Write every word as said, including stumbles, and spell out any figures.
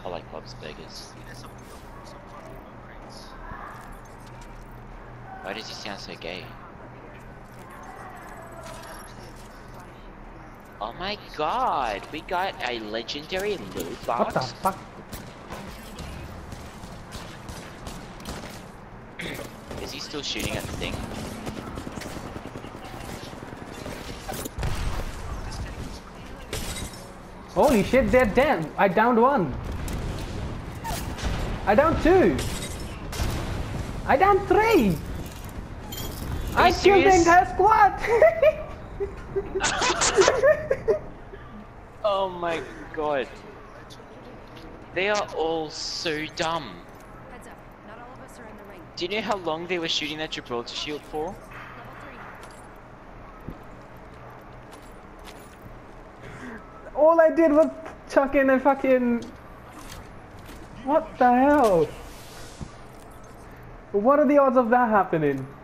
I like Bob's Burgers. Why does he sound so gay? Oh my god, we got a legendary loot box. What the fuck? Is he still shooting at the thing? Holy shit, they're dead. I downed one. I downed two. I downed three. I killed the entire squad. Oh my god. They are all so dumb. Heads up, not all of us are in the ring. Do you know how long they were shooting that Gibraltar shield for? Level three. All I did was chuck in a fucking... What the hell? What are the odds of that happening?